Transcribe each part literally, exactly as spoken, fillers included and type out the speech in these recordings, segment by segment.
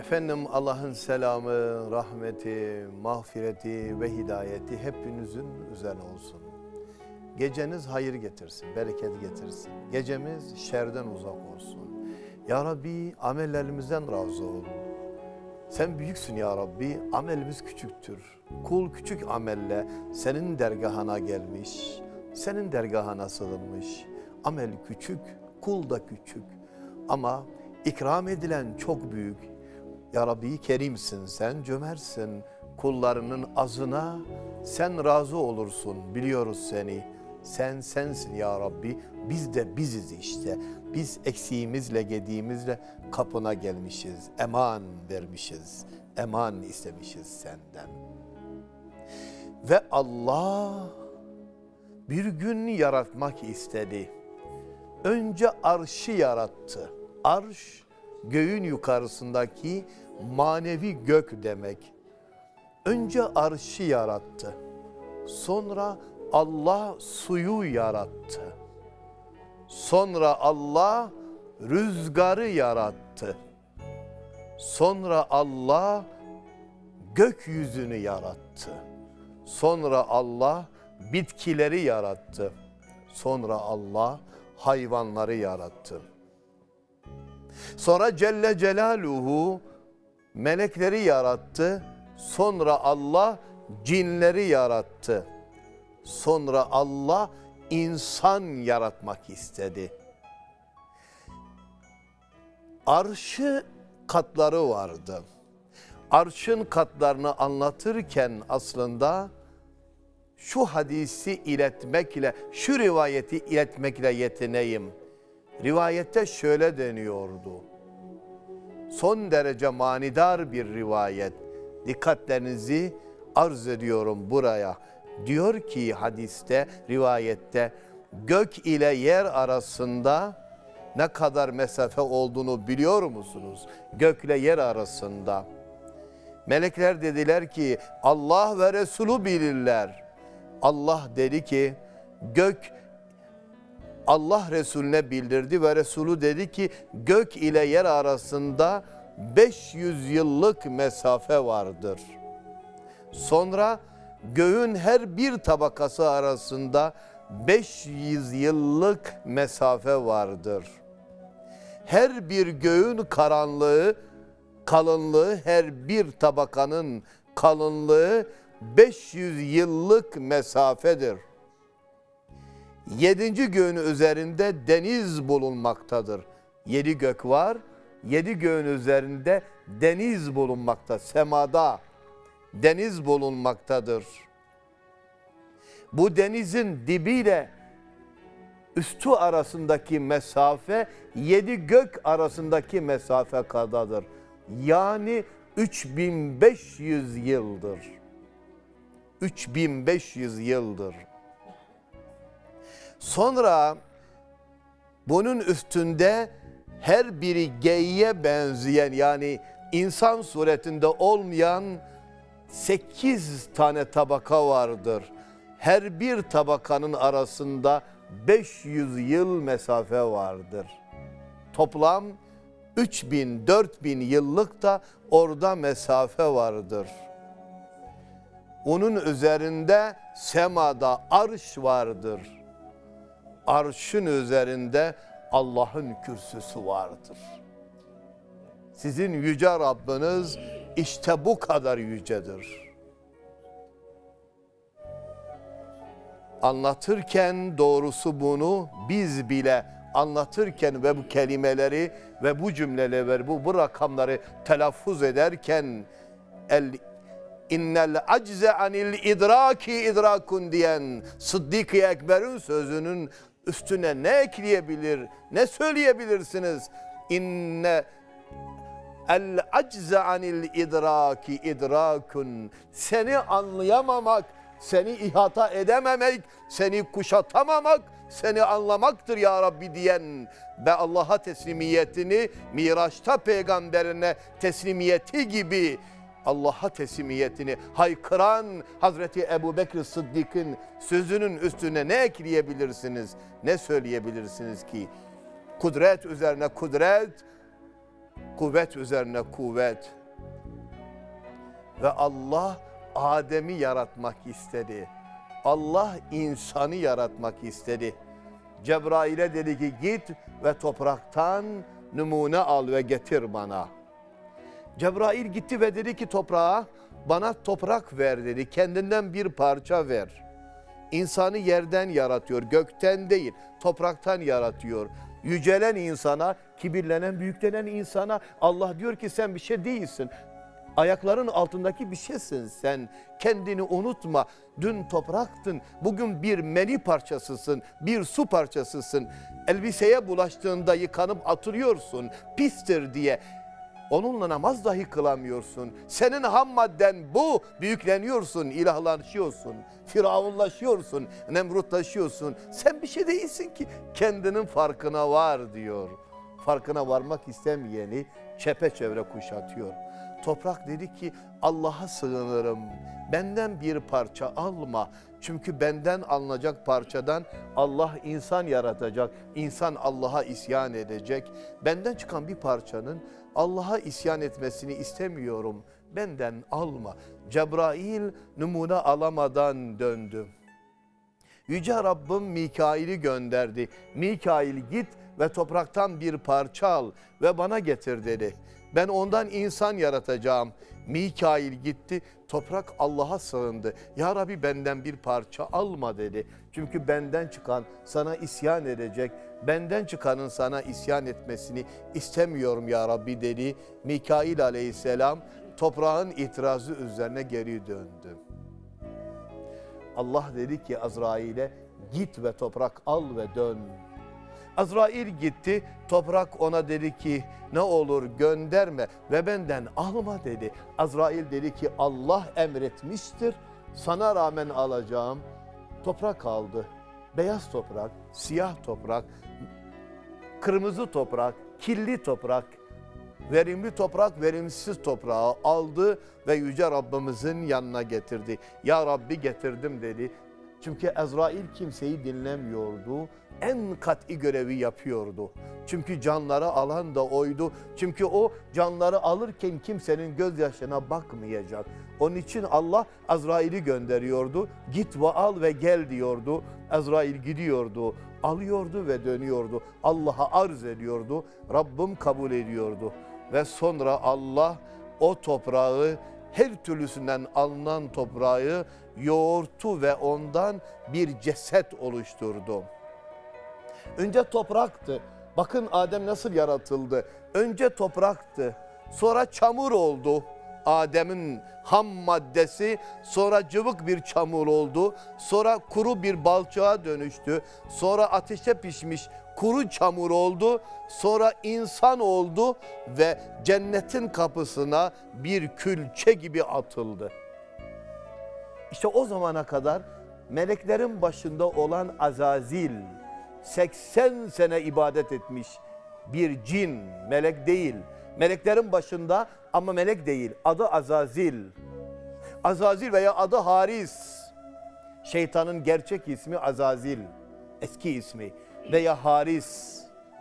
Efendim Allah'ın selamı, rahmeti, mağfireti ve hidayeti hepinizin üzerine olsun. Geceniz hayır getirsin, bereket getirsin. Gecemiz şerden uzak olsun. Ya Rabbi amellerimizden razı ol. Sen büyüksün ya Rabbi, amelimiz küçüktür. Kul küçük amelle senin dergahına gelmiş, senin dergahına sığınmış. Amel küçük, kul da küçük. Ama ikram edilen çok büyük. Ya Rabbi kerimsin sen, cömertsin. Kullarının azına sen razı olursun, biliyoruz seni. Sen sensin ya Rabbi, biz de biziz işte. Biz eksiğimizle, gediğimizle kapına gelmişiz. Eman vermişiz, eman istemişiz senden. Ve Allah bir gün yaratmak istedi. Önce arşı yarattı. Arş, göğün yukarısındaki manevi gök demek. Önce arşı yarattı. Sonra Allah suyu yarattı. Sonra Allah rüzgarı yarattı. Sonra Allah gökyüzünü yarattı. Sonra Allah bitkileri yarattı. Sonra Allah hayvanları yarattı. Sonra Celle Celaluhu melekleri yarattı. Sonra Allah cinleri yarattı. Sonra Allah insan yaratmak istedi. Arşı katları vardı. Arşın katlarını anlatırken aslında şu hadisi iletmekle, şu rivayeti iletmekle yetineyim. Rivayette şöyle deniyordu. Son derece manidar bir rivayet. Dikkatlerinizi arz ediyorum buraya. Diyor ki hadiste, rivayette, gök ile yer arasında ne kadar mesafe olduğunu biliyor musunuz? Gök ile yer arasında. Melekler dediler ki Allah ve Resulü bilirler. Allah dedi ki gök Allah Resulüne bildirdi ve Resulü dedi ki gök ile yer arasında beş yüz yıllık mesafe vardır. Sonra göğün her bir tabakası arasında beş yüz yıllık mesafe vardır. Her bir göğün karanlığı, kalınlığı, her bir tabakanın kalınlığı beş yüz yıllık mesafedir. Yedinci göğün üzerinde deniz bulunmaktadır. Yedi gök var, yedi göğün üzerinde deniz bulunmakta, semada deniz bulunmaktadır. Bu denizin dibiyle üstü arasındaki mesafe yedi gök arasındaki mesafe kadardır. Yani üç bin beş yüz yıldır. üç bin beş yüz yıldır. Sonra bunun üstünde her biri geyiğe benzeyen, yani insan suretinde olmayan sekiz tane tabaka vardır. Her bir tabakanın arasında beş yüz yıl mesafe vardır. Toplam üç bin dört bin yıllık da orada mesafe vardır. Onun üzerinde semada arş vardır. Arşın üzerinde Allah'ın kürsüsü vardır. Sizin yüce Rabbiniz işte bu kadar yücedir. Anlatırken doğrusu bunu biz bile anlatırken ve bu kelimeleri ve bu cümleleri ve bu, bu rakamları telaffuz ederken el innel acze anil idraki idrakun diyen Sıddık-ı Ekber'in sözünün üstüne ne ekleyebilir, ne söyleyebilirsiniz? İnne el acze anil idraki idrakun, seni anlayamamak, seni ihata edememek, seni kuşatamamak, seni anlamaktır ya Rabbi diyen ve Allah'a teslimiyetini Miraç'ta peygamberine teslimiyeti gibi Allah'a teslimiyetini haykıran Hazreti Ebu Bekir Sıddık'ın sözünün üstüne ne ekleyebilirsiniz, ne söyleyebilirsiniz ki? Kudret üzerine kudret, kuvvet üzerine kuvvet. Ve Allah Adem'i yaratmak istedi. Allah insanı yaratmak istedi. Cebrail'e dedi ki git ve topraktan numune al ve getir bana. Cebrail gitti ve dedi ki toprağa, bana toprak ver dedi. Kendinden bir parça ver. İnsanı yerden yaratıyor, gökten değil, topraktan yaratıyor. Yücelen insana, kibirlenen, büyüklenen insana Allah diyor ki sen bir şey değilsin. Ayakların altındaki bir şeysin sen. Kendini unutma. Dün topraktın, bugün bir meni parçasısın, bir su parçasısın. Elbiseye bulaştığında yıkanıp atılıyorsun, pistir diye. Onunla namaz dahi kılamıyorsun. Senin ham madden bu. Büyükleniyorsun, ilahlaşıyorsun, firavunlaşıyorsun, nemrutlaşıyorsun. Sen bir şey değilsin ki. Kendinin farkına var diyor. Farkına varmak istemeyeni çepeçevre kuşatıyor. Toprak dedi ki Allah'a sığınırım. Benden bir parça alma. Çünkü benden alınacak parçadan Allah insan yaratacak. İnsan Allah'a isyan edecek. Benden çıkan bir parçanın Allah'a isyan etmesini istemiyorum. Benden alma. Cebrail numune alamadan döndü. Yüce Rabbim Mikail'i gönderdi. Mikail git ve topraktan bir parça al ve bana getir dedi. Ben ondan insan yaratacağım. Mikail gitti, toprak Allah'a sığındı. Ya Rabbi benden bir parça alma dedi. Çünkü benden çıkan sana isyan edecek. Benden çıkanın sana isyan etmesini istemiyorum ya Rabbi dedi. Mikail aleyhisselam toprağın itirazı üzerine geri döndü. Allah dedi ki Azrail'e git ve toprak al ve dön. Azrail gitti, toprak ona dedi ki ne olur gönderme ve benden alma dedi. Azrail dedi ki Allah emretmiştir, sana rağmen alacağım. Toprak aldı, beyaz toprak, siyah toprak, kırmızı toprak, kirli toprak, verimli toprak, verimsiz toprağı aldı ve Yüce Rabbimizin yanına getirdi. Ya Rabbi getirdim dedi. Çünkü Azrail kimseyi dinlemiyordu. En kat'i görevi yapıyordu. Çünkü canları alan da oydu. Çünkü o canları alırken kimsenin gözyaşına bakmayacak. Onun için Allah Azrail'i gönderiyordu. Git ve al ve gel diyordu. Azrail gidiyordu, alıyordu ve dönüyordu. Allah'a arz ediyordu. Rabbim kabul ediyordu. Ve sonra Allah o toprağı, her türlüsünden alınan toprağı yoğurttu ve ondan bir ceset oluşturdu. Önce topraktı. Bakın Adem nasıl yaratıldı. Önce topraktı. Sonra çamur oldu. Adem'in ham maddesi sonra cıvık bir çamur oldu. Sonra kuru bir balçığa dönüştü. Sonra ateşe pişmiş kuru çamur oldu. Sonra insan oldu ve cennetin kapısına bir külçe gibi atıldı. İşte o zamana kadar meleklerin başında olan Azazil seksen sene ibadet etmiş bir cin, melek değil. Meleklerin başında ama melek değil. Adı Azazil. Azazil veya adı Haris. Şeytanın gerçek ismi Azazil. Eski ismi. Veya Haris.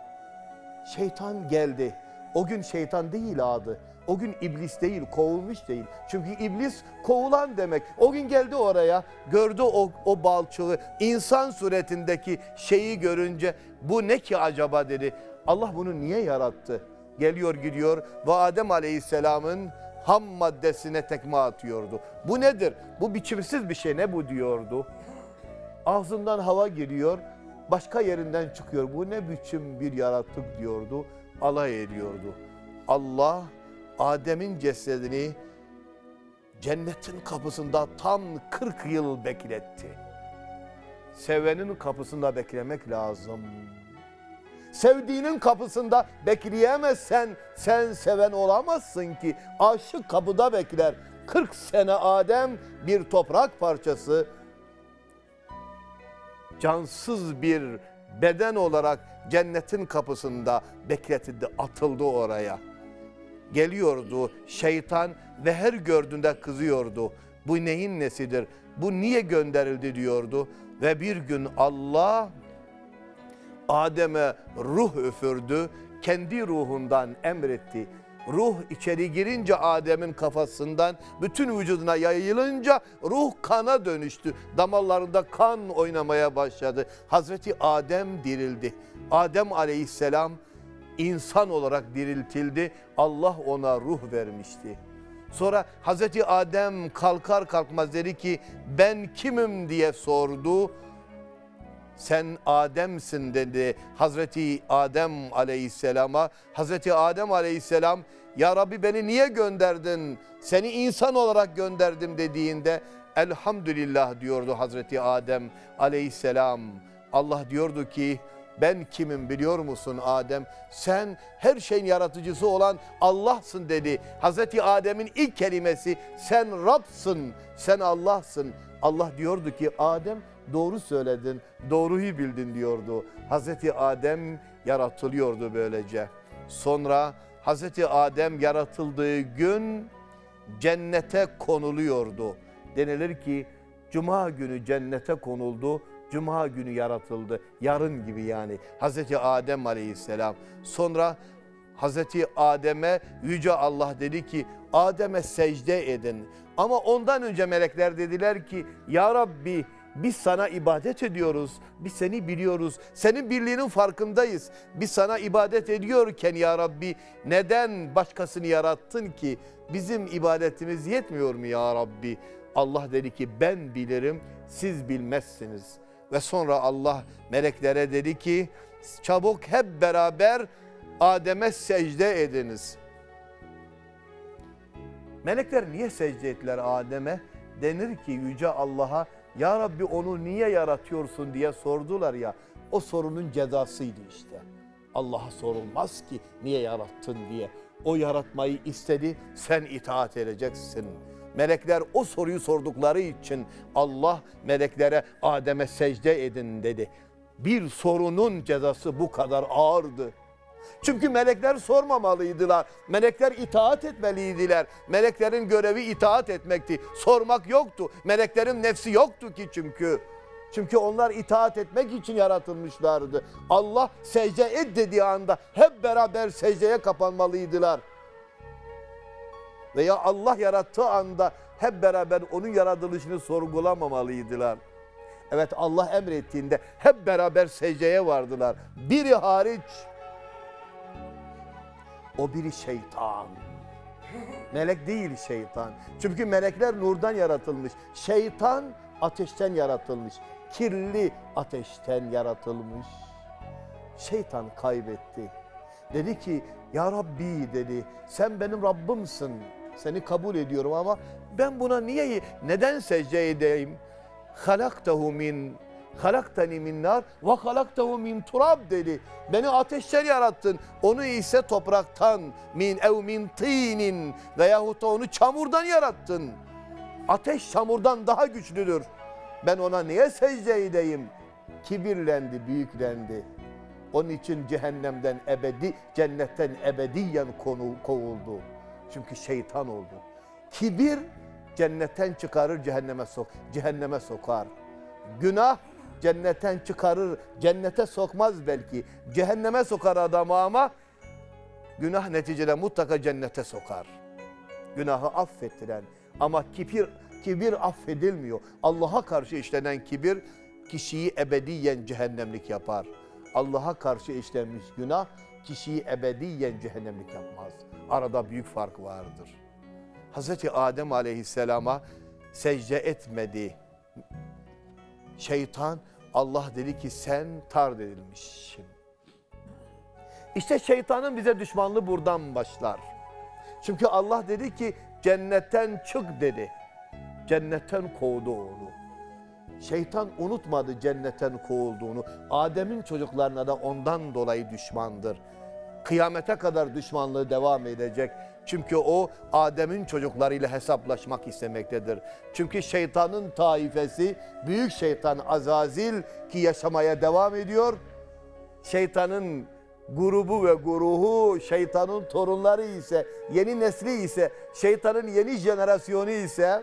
Şeytan geldi. O gün şeytan değil adı. O gün iblis değil, kovulmuş değil. Çünkü iblis kovulan demek. O gün geldi oraya, gördü o, o balçığı, insan suretindeki şeyi görünce bu ne ki acaba dedi. Allah bunu niye yarattı? Geliyor gidiyor ve Adem Aleyhisselam'ın ham maddesine tekme atıyordu. Bu nedir? Bu biçimsiz bir şey, ne bu diyordu. Ağzından hava giriyor, başka yerinden çıkıyor. Bu ne biçim bir yaratık diyordu, alay ediyordu. Allah Adem'in cesedini cennetin kapısında tam kırk yıl bekletti. Sevenin kapısında beklemek lazım. Sevdiğinin kapısında bekleyemezsen sen seven olamazsın ki. Aşık kapıda bekler. kırk sene Adem bir toprak parçası, cansız bir beden olarak cennetin kapısında bekletildi, atıldı oraya. Geliyordu şeytan ve her gördüğünde kızıyordu. Bu neyin nesidir? Bu niye gönderildi diyordu. Ve bir gün Allah Adem'e ruh üfürdü. Kendi ruhundan emretti. Ruh içeri girince Adem'in kafasından bütün vücuduna yayılınca ruh kana dönüştü. Damarlarında kan oynamaya başladı. Hazreti Adem dirildi. Adem aleyhisselam insan olarak diriltildi. Allah ona ruh vermişti. Sonra Hazreti Adem kalkar kalkmaz dedi ki ben kimim diye sordu. Sen Adem'sin dedi Hazreti Adem aleyhisselama. Hazreti Adem aleyhisselam ya Rabbi beni niye gönderdin? Seni insan olarak gönderdim dediğinde elhamdülillah diyordu Hazreti Adem aleyhisselam. Allah diyordu ki ben kimim biliyor musun Adem? Sen her şeyin yaratıcısı olan Allah'sın dedi. Hazreti Adem'in ilk kelimesi sen Rab'sın, sen Allah'sın. Allah diyordu ki Adem doğru söyledin, doğruyu bildin diyordu. Hazreti Adem yaratılıyordu böylece. Sonra Hazreti Adem yaratıldığı gün cennete konuluyordu. Denilir ki Cuma günü cennete konuldu. Cuma günü yaratıldı. Yarın gibi yani. Hazreti Adem aleyhisselam. Sonra Hazreti Adem'e Yüce Allah dedi ki Adem'e secde edin. Ama ondan önce melekler dediler ki ya Rabbi biz sana ibadet ediyoruz. Biz seni biliyoruz. Senin birliğinin farkındayız. Biz sana ibadet ediyorken ya Rabbi neden başkasını yarattın ki? Bizim ibadetimiz yetmiyor mu ya Rabbi? Allah dedi ki ben bilirim, siz bilmezsiniz. Ve sonra Allah meleklere dedi ki çabuk hep beraber Adem'e secde ediniz. Melekler niye secde ettiler Adem'e? Denir ki Yüce Allah'a ya Rabbi onu niye yaratıyorsun diye sordular ya. O sorunun cezasıydı işte. Allah'a sorulmaz ki niye yarattın diye. O yaratmayı istedi, sen itaat edeceksin. Melekler o soruyu sordukları için Allah meleklere Adem'e secde edin dedi. Bir sorunun cezası bu kadar ağırdı. Çünkü melekler sormamalıydılar. Melekler itaat etmeliydiler. Meleklerin görevi itaat etmekti. Sormak yoktu. Meleklerin nefsi yoktu ki çünkü. Çünkü onlar itaat etmek için yaratılmışlardı. Allah secde et dediği anda hep beraber secdeye kapanmalıydılar. Veya Allah yarattığı anda hep beraber onun yaratılışını sorgulamamalıydılar. Evet Allah emrettiğinde hep beraber secdeye vardılar. Biri hariç. O biri şeytan. Melek değil şeytan. Çünkü melekler nurdan yaratılmış. Şeytan ateşten yaratılmış. Kirli ateşten yaratılmış. Şeytan kaybetti. Dedi ki ya Rabbi dedi sen benim Rabbimsin. Seni kabul ediyorum ama ben buna niye neden secde edeyim? Halaktahu min halaktani min nar ve halaktahu min turab dedi. Beni ateşten yarattın. Onu ise topraktan min ev min tinin veyahut da onu çamurdan yarattın. Ateş çamurdan daha güçlüdür. Ben ona niye secde edeyim? Kibirlendi, büyüklendi. Onun için cehennemden ebedi, cennetten ebediyen konu, kovuldu. Çünkü şeytan oldu. Kibir cennetten çıkarır, cehenneme sok, cehenneme sokar. Günah cennetten çıkarır, cennete sokmaz belki. Cehenneme sokar adamı ama günah neticede mutlaka cennete sokar. Günahı affettiren ama kibir, kibir affedilmiyor. Allah'a karşı işlenen kibir kişiyi ebediyen cehennemlik yapar. Allah'a karşı işlenmiş günah kişiyi ebediyen cehennemlik yapmaz. Arada büyük fark vardır. Hazreti Adem aleyhisselama secde etmedi. Şeytan Allah dedi ki sen tard edilmişsin. İşte şeytanın bize düşmanlığı buradan başlar. Çünkü Allah dedi ki cennetten çık dedi. Cennetten kovdu onu. Şeytan unutmadı cennetten kovulduğunu. Adem'in çocuklarına da ondan dolayı düşmandır. Kıyamete kadar düşmanlığı devam edecek. Çünkü o Adem'in çocuklarıyla hesaplaşmak istemektedir. Çünkü şeytanın taifesi, büyük şeytan Azazil ki yaşamaya devam ediyor. Şeytanın grubu ve guruhu, şeytanın torunları ise, yeni nesli ise, şeytanın yeni jenerasyonu ise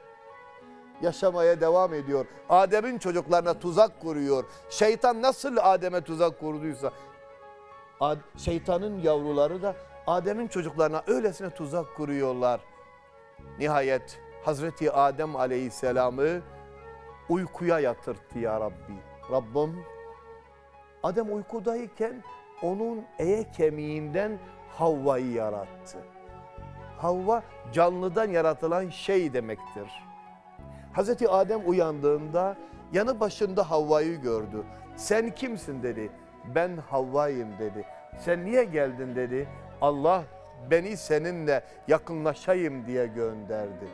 yaşamaya devam ediyor. Adem'in çocuklarına tuzak kuruyor. Şeytan nasıl Adem'e tuzak kurduysa, şeytanın yavruları da Adem'in çocuklarına öylesine tuzak kuruyorlar. Nihayet Hazreti Adem Aleyhisselam'ı uykuya yatırttı ya Rabbi. Rabbim, Adem uykudayken onun eye kemiğinden Havva'yı yarattı. Havva canlıdan yaratılan şey demektir. Hazreti Adem uyandığında yanı başında Havva'yı gördü. Sen kimsin dedi. Ben Havva'yım dedi. Sen niye geldin dedi. Allah beni seninle yakınlaşayım diye gönderdi.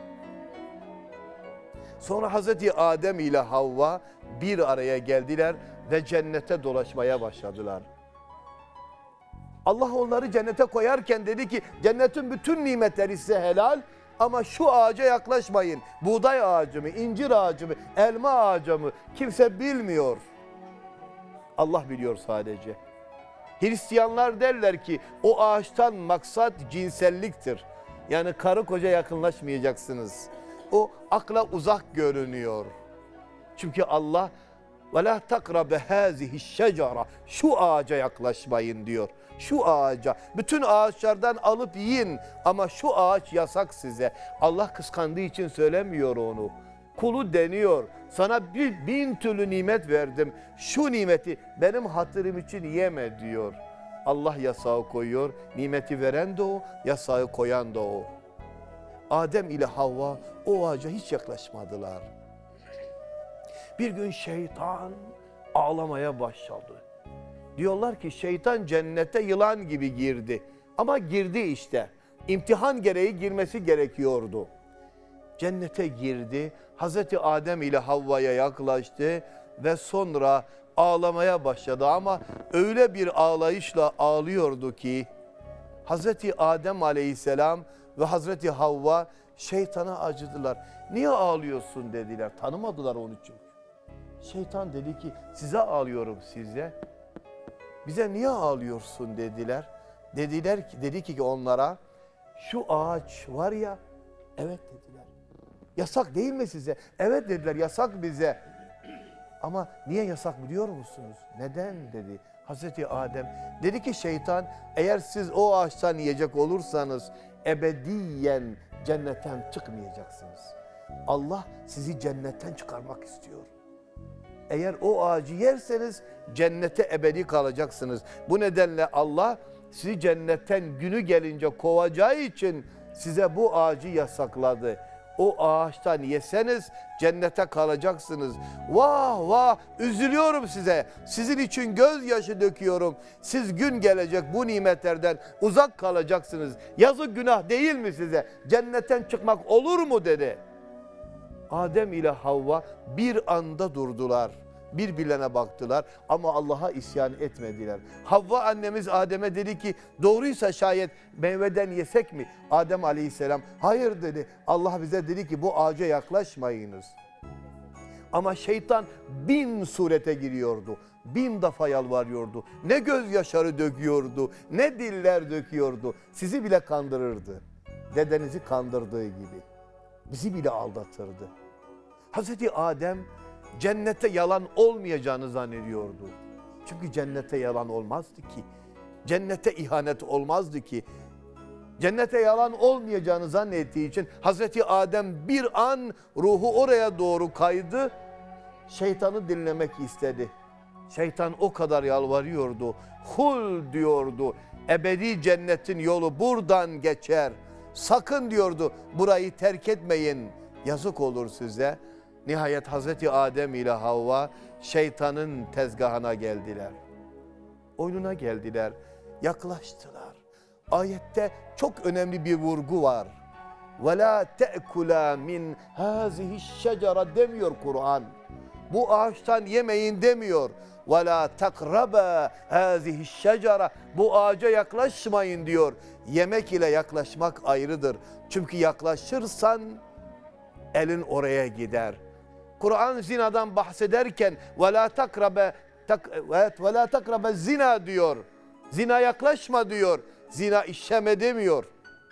Sonra Hazreti Adem ile Havva bir araya geldiler ve cennete dolaşmaya başladılar. Allah onları cennete koyarken dedi ki cennetin bütün nimetleri size helal ama şu ağaca yaklaşmayın. Buğday ağacı mı, incir ağacı mı, elma ağacı mı kimse bilmiyor. Allah biliyor sadece. Hristiyanlar derler ki o ağaçtan maksat cinselliktir. Yani karı koca yakınlaşmayacaksınız. O akla uzak görünüyor. Çünkü Allah وَلَا تَقْرَبَ هَذِهِ الشَّجَرَ şu ağaca yaklaşmayın diyor. Şu ağaca. Bütün ağaçlardan alıp yiyin ama şu ağaç yasak size. Allah kıskandığı için söylemiyor onu. Kulu deniyor. Sana bir bin türlü nimet verdim. Şu nimeti benim hatırım için yeme diyor. Allah yasağı koyuyor. Nimeti veren de o, yasağı koyan da o. Adem ile Havva o ağaca hiç yaklaşmadılar. Bir gün şeytan ağlamaya başladı. Diyorlar ki şeytan cennete yılan gibi girdi. Ama girdi işte. İmtihan gereği girmesi gerekiyordu. Cennete girdi. Hazreti Adem ile Havva'ya yaklaştı ve sonra ağlamaya başladı. Ama öyle bir ağlayışla ağlıyordu ki Hazreti Adem Aleyhisselam ve Hazreti Havva şeytana acıdılar. Niye ağlıyorsun dediler. Tanımadılar onu çünkü. Şeytan dedi ki size ağlıyorum size. Bize niye ağlıyorsun dediler. Dediler ki dedi ki onlara şu ağaç var ya, evet dediler. Yasak değil mi size? Evet dediler, yasak bize. Ama niye yasak biliyor musunuz? Neden dedi Hazreti Adem. Dedi ki şeytan eğer siz o ağaçtan yiyecek olursanız ebediyen cennetten çıkmayacaksınız. Allah sizi cennetten çıkarmak istiyor. Eğer o ağacı yerseniz cennete ebedi kalacaksınız. Bu nedenle Allah sizi cennetten günü gelince kovacağı için size bu ağacı yasakladı. O ağaçtan yeseniz cennete kalacaksınız. Vah vah üzülüyorum size. Sizin için gözyaşı döküyorum. Siz gün gelecek bu nimetlerden uzak kalacaksınız. Yazık günah değil mi size? Cennetten çıkmak olur mu dedi. Adem ile Havva bir anda durdular. Birbirlerine baktılar ama Allah'a isyan etmediler. Havva annemiz Adem'e dedi ki doğruysa şayet meyveden yesek mi? Adem Aleyhisselam hayır dedi. Allah bize dedi ki bu ağaca yaklaşmayınız. Ama şeytan bin surete giriyordu. Bin defa yalvarıyordu. Ne gözyaşları döküyordu, ne diller döküyordu. Sizi bile kandırırdı. Dedenizi kandırdığı gibi. Bizi bile aldatırdı. Hazreti Adem cennette yalan olmayacağını zannediyordu. Çünkü cennette yalan olmazdı ki. Cennette ihanet olmazdı ki. Cennete yalan olmayacağını zannettiği için Hazreti Adem bir an ruhu oraya doğru kaydı. Şeytanı dinlemek istedi. Şeytan o kadar yalvarıyordu. Hul diyordu. Ebedi cennetin yolu buradan geçer. Sakın diyordu burayı terk etmeyin. Yazık olur size. Nihayet Hazreti Adem ile Havva şeytanın tezgahına geldiler. Oyununa geldiler, yaklaştılar. Ayette çok önemli bir vurgu var. وَلَا تَأْكُلَا مِنْ هَذِهِ الشَّجَرَ demiyor Kur'an. Bu ağaçtan yemeyin demiyor. وَلَا تَقْرَبَا هَذِهِ الشَّجَرَ bu ağaca yaklaşmayın diyor. Yemek ile yaklaşmak ayrıdır. Çünkü yaklaşırsan elin oraya gider. Kur'an zinadan bahsederken وَلَا تَقْرَبَ وَلَا تَقْرَبَ zina diyor. Zina yaklaşma diyor. Zina işleme demiyor.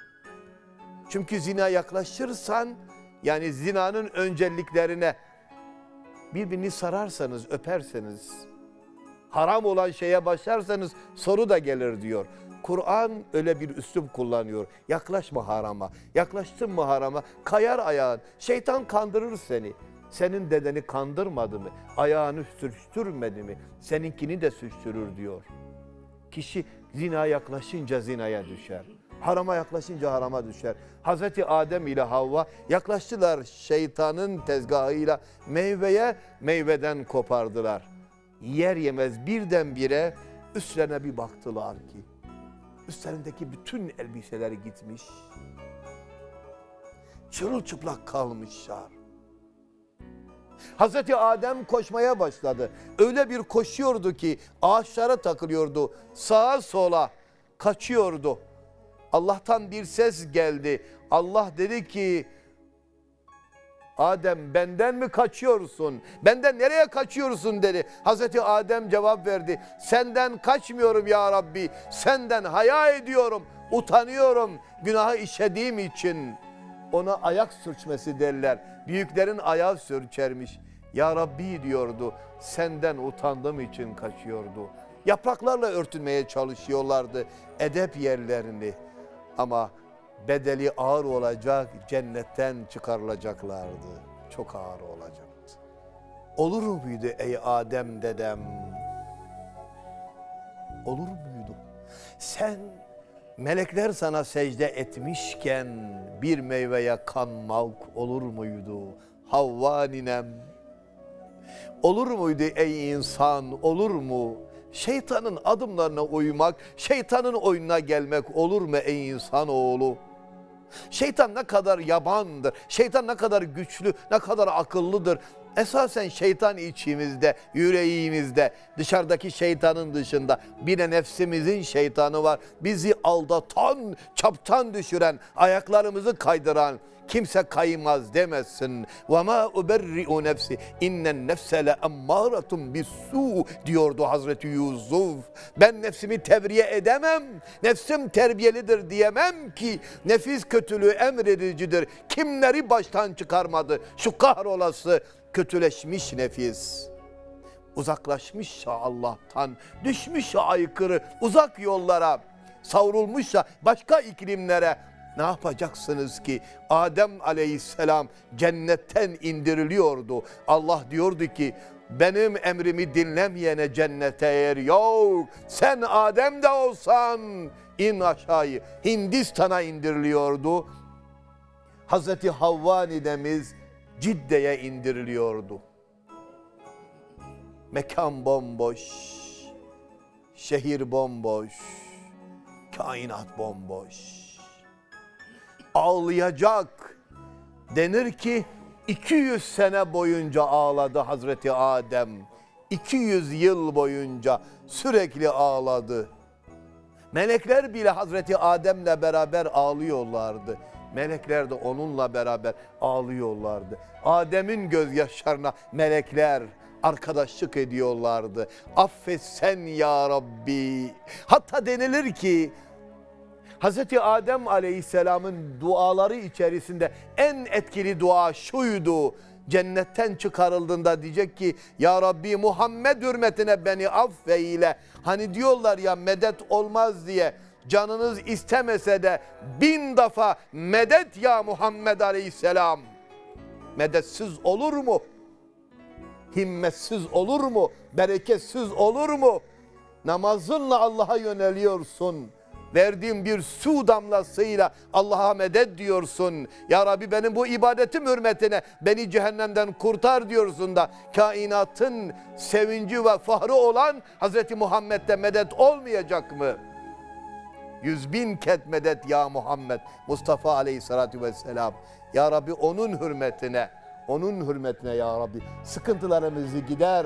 Çünkü zina yaklaşırsan yani zinanın önceliklerine birbirini sararsanız, öperseniz, haram olan şeye başlarsanız soru da gelir diyor. Kur'an öyle bir üslup kullanıyor. Yaklaşma harama. Yaklaştın mı harama kayar ayağın. Şeytan kandırır seni. Senin dedeni kandırmadı mı? Ayağını sürçtürmedi mi? Seninkini de sürçtürür diyor. Kişi zina yaklaşınca zinaya düşer. Harama yaklaşınca harama düşer. Hazreti Adem ile Havva yaklaştılar şeytanın tezgahıyla meyveye, meyveden kopardılar. Yer yemez birdenbire üstlerine bir baktılar ki üstlerindeki bütün elbiseler gitmiş. Çırılçıplak kalmışlar. Hazreti Adem koşmaya başladı. Öyle bir koşuyordu ki ağaçlara takılıyordu. Sağa sola kaçıyordu. Allah'tan bir ses geldi. Allah dedi ki Adem benden mi kaçıyorsun? Benden nereye kaçıyorsun dedi. Hazreti Adem cevap verdi. Senden kaçmıyorum ya Rabbi. Senden haya ediyorum. Utanıyorum günahı işlediğim için. Ona ayak sürçmesi derler. Büyüklerin ayağı sürçermiş. Ya Rabbi diyordu. Senden utandığım için kaçıyordu. Yapraklarla örtünmeye çalışıyorlardı edep yerlerini. Ama bedeli ağır olacak, cennetten çıkarılacaklardı. Çok ağır olacaktı. Olur muydu ey Adem dedem? Olur muydu? Sen melekler sana secde etmişken bir meyveye kanmak olur muydu? Havva ninem. Olur muydu ey insan, olur mu? Şeytanın adımlarına uymak, şeytanın oyununa gelmek olur mu ey insanoğlu? Şeytan ne kadar yabandır, şeytan ne kadar güçlü, ne kadar akıllıdır. Esasen şeytan içimizde, yüreğimizde, dışarıdaki şeytanın dışında bir de nefsimizin şeytanı var. Bizi aldatan, çaptan düşüren, ayaklarımızı kaydıran, kimse kaymaz demesin. وَمَا اُبَرِّئُ نَفْسِ اِنَّ النَّفْسَ لَاَمَّارَةٌ بِالسُّءِ diyordu Hazreti Yusuf. Ben nefsimi tevriye edemem, nefsim terbiyelidir diyemem ki nefis kötülüğü emredicidir. Kimleri baştan çıkarmadı şu kahrolası kötüleşmiş nefis. Uzaklaşmışsa Allah'tan, düşmüşse aykırı uzak yollara, savrulmuşsa başka iklimlere, ne yapacaksınız ki? Adem aleyhisselam cennetten indiriliyordu. Allah diyordu ki benim emrimi dinlemeyene cennete yer yok. Sen Adem de olsan in aşağıya. Hindistan'a indiriliyordu. Hazreti Havva nidemiz Cidde'ye indiriliyordu. Mekan bomboş, şehir bomboş, kainat bomboş. Ağlayacak. Denir ki iki yüz sene boyunca ağladı Hazreti Adem. iki yüz yıl boyunca sürekli ağladı. Melekler bile Hazreti Adem'le beraber ağlıyorlardı. Melekler de onunla beraber ağlıyorlardı. Adem'in gözyaşlarına melekler arkadaşlık ediyorlardı. Affetsen ya Rabbi. Hatta denilir ki Hazreti Adem Aleyhisselam'ın duaları içerisinde en etkili dua şuydu. Cennetten çıkarıldığında diyecek ki ya Rabbi Muhammed hürmetine beni affeyle. Hani diyorlar ya medet olmaz diye. Canınız istemese de bin defa medet ya Muhammed Aleyhisselam. Medetsiz olur mu? Himmetsiz olur mu? Bereketsiz olur mu? Namazınla Allah'a yöneliyorsun. Verdiğim bir su damlasıyla Allah'a medet diyorsun. Ya Rabbi benim bu ibadetim hürmetine beni cehennemden kurtar diyorsun da kainatın sevinci ve fahrı olan Hazreti Muhammed'de medet olmayacak mı? Yüz bin ket medet ya Muhammed Mustafa Aleyhisselatü Vesselam. Ya Rabbi onun hürmetine, onun hürmetine ya Rabbi sıkıntılarımızı gider.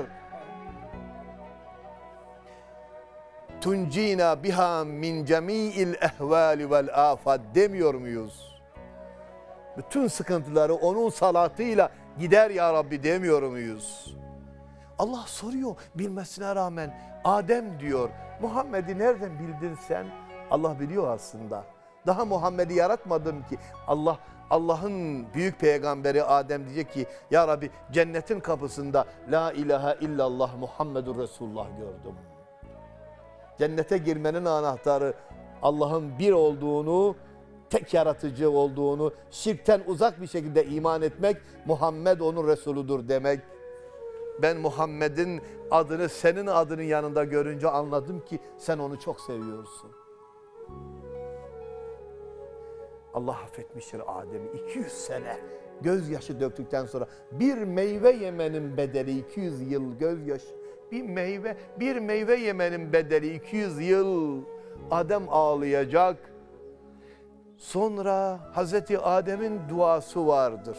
Tuncina biha min cemi'il ehvali vel afat demiyor muyuz? Bütün sıkıntıları onun salatıyla gider ya Rabbi demiyor muyuz? Allah soruyor bilmesine rağmen. Adem diyor. Muhammed'i nereden bildin sen? Allah biliyor aslında. Daha Muhammed'i yaratmadım ki. Allah Allah'ın büyük peygamberi Adem diyecek ki ya Rabbi cennetin kapısında la ilahe illallah Muhammedur Resulullah gördüm. Cennete girmenin anahtarı Allah'ın bir olduğunu, tek yaratıcı olduğunu, şirkten uzak bir şekilde iman etmek, Muhammed onun Resuludur demek. Ben Muhammed'in adını senin adının yanında görünce anladım ki sen onu çok seviyorsun. Allah affetmiştir Adem'i iki yüz sene gözyaşı döktükten sonra bir meyve yemenin bedeli iki yüz yıl gözyaşı. Bir meyve, bir meyve yemenin bedeli iki yüz yıl. Adem ağlayacak. Sonra Hazreti Adem'in duası vardır.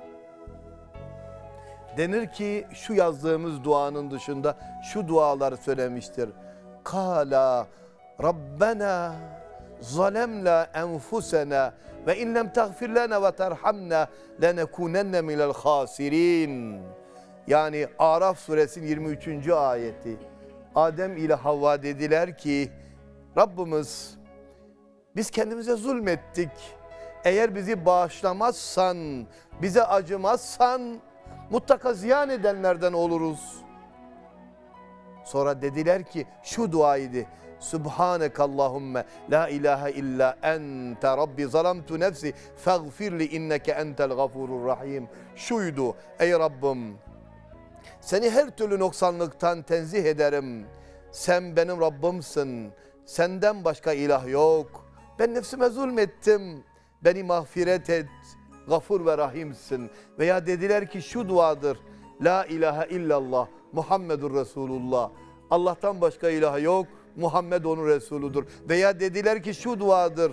Denir ki şu yazdığımız duanın dışında şu duaları söylemiştir. Kala Rabbena zalemna enfusena ve in lem tagfir lana ve terhamna lenekunenne minel khasirin. Yani Araf suresinin yirmi üçüncü ayeti. Adem ile Havva dediler ki Rabbimiz biz kendimize zulmettik. Eğer bizi bağışlamazsan, bize acımazsan mutlaka ziyan edenlerden oluruz. Sonra dediler ki şu duaydı. Subhanekallahümme la ilahe illa ente rabbi zalamtu nefsi faghfirli inneke entel gafurur rahim. Şuydu: ey Rabbim, seni her türlü noksanlıktan tenzih ederim. Sen benim Rabbimsin. Senden başka ilah yok. Ben nefsime zulmettim. Beni mağfiret et. Gafur ve Rahimsin. Veya dediler ki şu duadır. La ilahe illallah Muhammedur Resulullah. Allah'tan başka ilah yok. Muhammed onun Resuludur. Veya dediler ki şu duadır.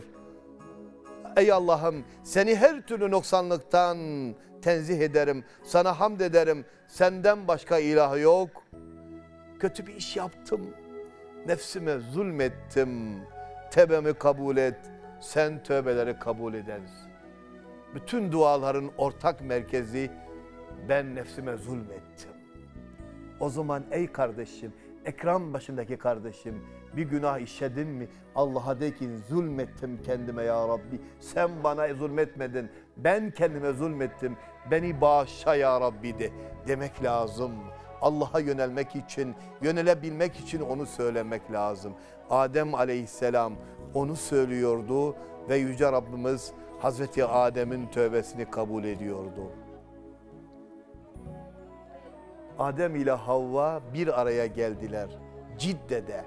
Ey Allah'ım, seni her türlü noksanlıktan tenzih ederim. Sana hamd ederim. Senden başka ilah yok. Kötü bir iş yaptım. Nefsime zulmettim. Tevbemi kabul et. Sen tövbeleri kabul edersin. Bütün duaların ortak merkezi ben nefsime zulmettim. O zaman ey kardeşim, ekran başındaki kardeşim, bir günah işledin mi? Allah'a de ki zulmettim kendime ya Rabbi. Sen bana zulmetmedin. Ben kendime zulmettim. Beni bağışla ya Rabbi de demek lazım. Allah'a yönelmek için, yönelebilmek için onu söylemek lazım. Adem aleyhisselam onu söylüyordu ve Yüce Rabbimiz Hazreti Adem'in tövbesini kabul ediyordu. Adem ile Havva bir araya geldiler Cidde'de.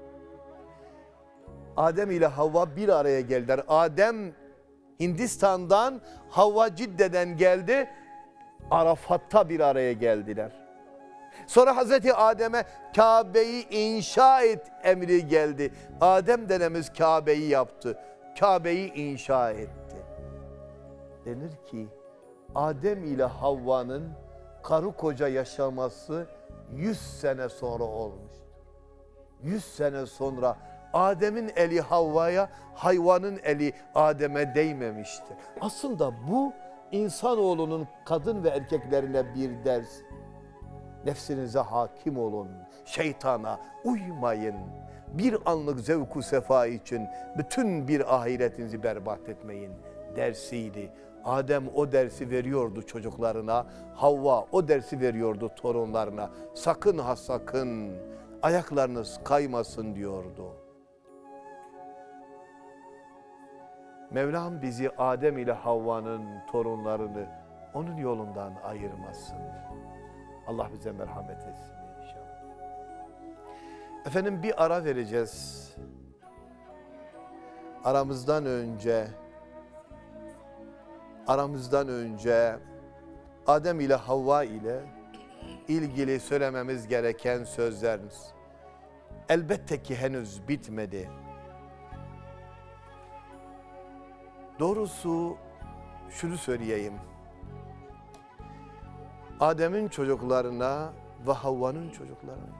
Adem ile Havva bir araya geldiler. Adem Hindistan'dan, Havva Cidde'den geldi. Arafat'ta bir araya geldiler. Sonra Hazreti Adem'e Kabe'yi inşa et emri geldi. Adem dedemiz Kabe'yi yaptı. Kabe'yi inşa etti. Denir ki Adem ile Havva'nın karı koca yaşaması yüz sene sonra olmuştur. yüz sene sonra Adem'in eli Havva'ya, hayvanın eli Adem'e değmemiştir. Aslında bu insanoğlunun kadın ve erkeklerine bir ders. Nefsinize hakim olun, şeytana uymayın. Bir anlık zevku sefa için bütün bir ahiretinizi berbat etmeyin dersiydi. Adem o dersi veriyordu çocuklarına, Havva o dersi veriyordu torunlarına. Sakın ha sakın ayaklarınız kaymasın diyordu. Mevlam bizi Adem ile Havva'nın torunlarını onun yolundan ayırmasın. Allah bize merhamet etsin inşallah. Efendim bir ara vereceğiz. Aramızdan önce aramızdan önce Adem ile Havva ile ilgili söylememiz gereken sözleriniz elbette ki henüz bitmedi. Doğrusu şunu söyleyeyim. Adem'in çocuklarına ve Havva'nın çocuklarına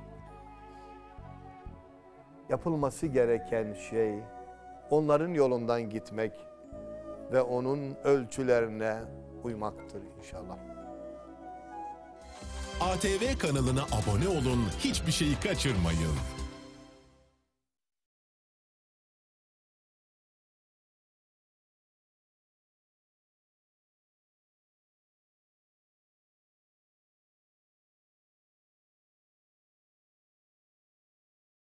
yapılması gereken şey onların yolundan gitmek ve onun ölçülerine uymaktır inşallah. A T V kanalına abone olun, hiçbir şeyi kaçırmayın.